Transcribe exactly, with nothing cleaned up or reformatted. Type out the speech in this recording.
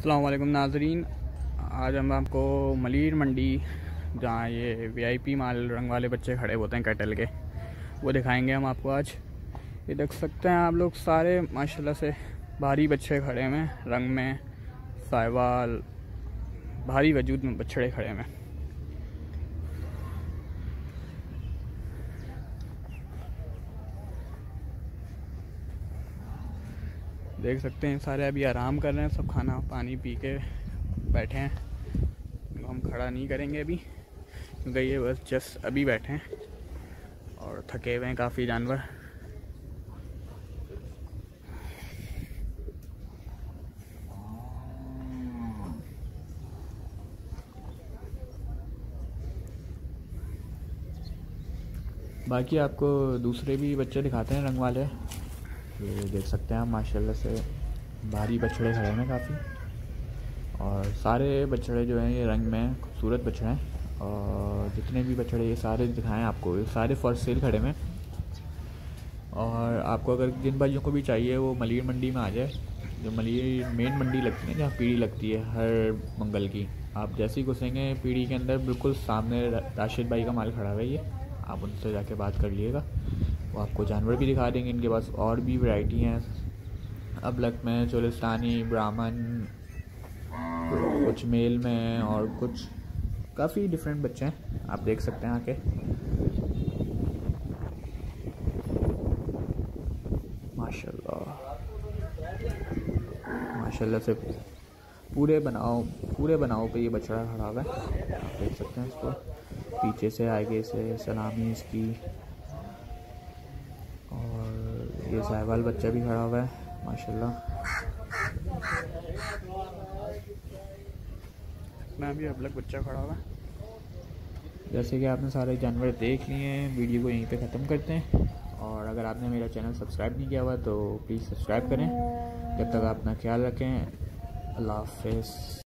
अस्सलाम वालेकुम नाजरीन। आज हम आपको मलिर मंडी, जहाँ ये वीआईपी माल रंग वाले बच्चे खड़े होते हैं कैटल के, वो दिखाएंगे हम आपको आज। ये देख सकते हैं आप लोग, सारे माशाल्लाह से भारी बच्चे खड़े हैं रंग में, साहिवाल भारी वजूद में बछड़े खड़े हैं। देख सकते हैं सारे अभी आराम कर रहे हैं, सब खाना पानी पी के बैठे हैं। हम खड़ा नहीं करेंगे अभी, क्योंकि ये बस जस्ट अभी बैठे हैं और थके हुए हैं काफ़ी जानवर। बाकी आपको दूसरे भी बच्चे दिखाते हैं रंग वाले। ये देख सकते हैं आप, माशाल्लाह से भारी बछड़े खड़े हैं काफ़ी, और सारे बछड़े जो हैं ये रंग में खूबसूरत बछड़े हैं। और जितने भी बछड़े ये सारे दिखाएं आपको, ये सारे फॉर सेल खड़े हैं। और आपको अगर जिन भाइयों को भी चाहिए वो मलिर मंडी में आ जाए, जो मलिर मेन मंडी लगती है, जहाँ पीढ़ी लगती है हर मंगल की। आप जैसे ही घुसेंगे पीढ़ी के अंदर, बिल्कुल सामने राशिद भाई का माल खड़ा है, ये आप उनसे जाके बात कर लीजिएगा, वो आपको जानवर भी दिखा देंगे। इनके पास और भी वैरायटी हैं, अबलक में, चोलिस्तानी, ब्राह्मण, कुछ मेल में, और कुछ काफ़ी डिफरेंट बच्चे हैं, आप देख सकते हैं आके। माशाल्लाह माशाल्लाह से पूरे बनाओ पूरे बनाओ पे ये बछड़ा खड़ा हुआ है, आप देख सकते हैं इसको, पीछे से आगे से सलामी इसकी। और ये साहिवाल बच्चा भी खड़ा हुआ है माशाल्लाह। मैं भी अबलक बच्चा खड़ा हुआ है। जैसे कि आपने सारे जानवर देख लिए हैं, वीडियो को यहीं पे ख़त्म करते हैं। और अगर आपने मेरा चैनल सब्सक्राइब नहीं किया हुआ तो प्लीज़ सब्सक्राइब करें। जब तक आप अपना ख्याल रखें, अल्लाह हाफ़िज़।